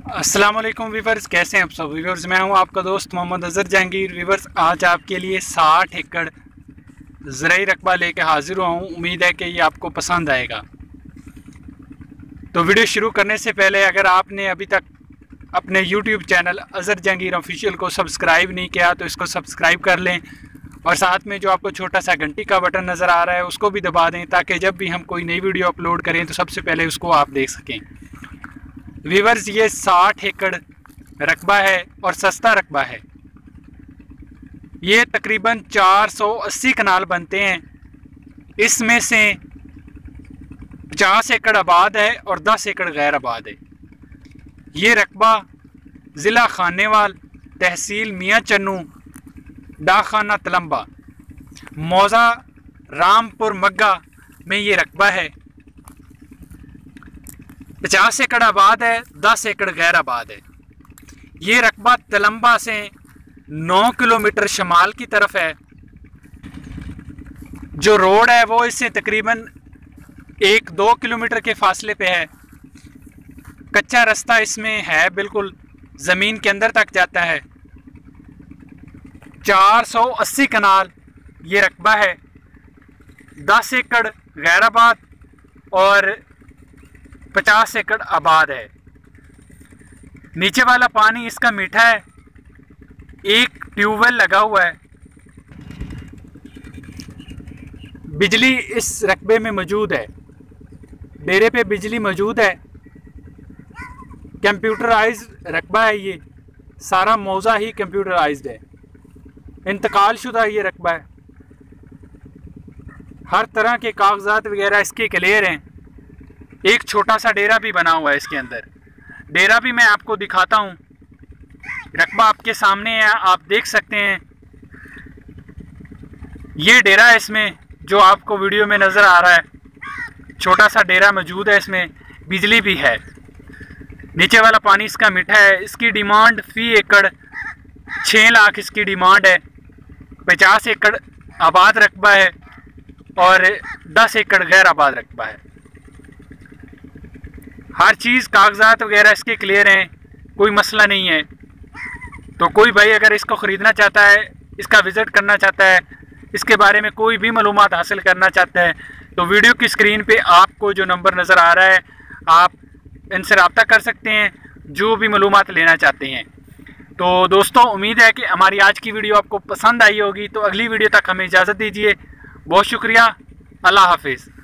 अस्सलाम वालेकुम वीवर्स, कैसे हैं आप सब वीवर्स। मैं हूं आपका दोस्त मोहम्मद अजहर जहांगीर। वीवर्स, आज आपके लिए 60 एकड़ ज़राई रकबा लेके हाजिर हुआ हूं। उम्मीद है कि ये आपको पसंद आएगा। तो वीडियो शुरू करने से पहले अगर आपने अभी तक अपने YouTube channel Azhar Jahangir official को सब्सक्राइब नहीं किया तो इसको सब्सक्राइब कर लें, और साथ में जो आपको छोटा सा घंटी का बटन नज़र आ रहा है उसको भी दबा दें, ताकि जब भी हम कोई नई वीडियो अपलोड करें तो सबसे पहले उसको आप देख सकें। वीवर्स, ये 60 एकड़ रकबा है और सस्ता रकबा है। ये तकरीबन 480 कनाल बनते हैं। इसमें से 50 एकड़ आबाद है और 10 एकड़ गैर आबाद है। ये रकबा ज़िला खानेवाल, तहसील मियाँ चन्नू, डाकखाना तलम्बा, मौज़ा रामपुर मग्गा में ये रकबा है। 50 एकड़ आबाद है, 10 एकड़ गैर आबाद है। ये रकबा तलम्बा से 9 किलोमीटर शमाल की तरफ है। जो रोड है वो इससे तकरीबन 1-2 किलोमीटर के फासले पे है। कच्चा रास्ता इसमें है, बिल्कुल ज़मीन के अंदर तक जाता है। 480 कनाल ये रकबा है। 10 एकड़ गैर आबाद और 50 एकड़ आबाद है। नीचे वाला पानी इसका मीठा है। एक ट्यूबवेल लगा हुआ है। बिजली इस रकबे में मौजूद है। डेरे पे बिजली मौजूद है। कंप्यूटराइज रकबा है। ये सारा मौज़ा ही कंप्यूटराइज्ड है। इंतकाल शुदा ये रकबा है। हर तरह के कागजात वगैरह इसके क्लियर हैं। एक छोटा सा डेरा भी बना हुआ है इसके अंदर। डेरा भी मैं आपको दिखाता हूँ। रकबा आपके सामने है, आप देख सकते हैं। ये डेरा है इसमें जो आपको वीडियो में नज़र आ रहा है। छोटा सा डेरा मौजूद है इसमें। बिजली भी है। नीचे वाला पानी इसका मीठा है। इसकी डिमांड फ़ी एकड़ 6 लाख इसकी डिमांड है। 50 एकड़ आबाद रकबा है और 10 एकड़ गैर आबाद रकबा है। हर चीज़ कागजात वगैरह इसके क्लियर हैं, कोई मसला नहीं है। तो कोई भाई अगर इसको ख़रीदना चाहता है, इसका विज़िट करना चाहता है, इसके बारे में कोई भी मालूमात हासिल करना चाहता है, तो वीडियो की स्क्रीन पे आपको जो नंबर नज़र आ रहा है आप इनसे रब्ता कर सकते हैं जो भी मालूमात लेना चाहते हैं। तो दोस्तों, उम्मीद है कि हमारी आज की वीडियो आपको पसंद आई होगी। तो अगली वीडियो तक हमें इजाज़त दीजिए। बहुत शुक्रिया। अल्लाह हाफिज़।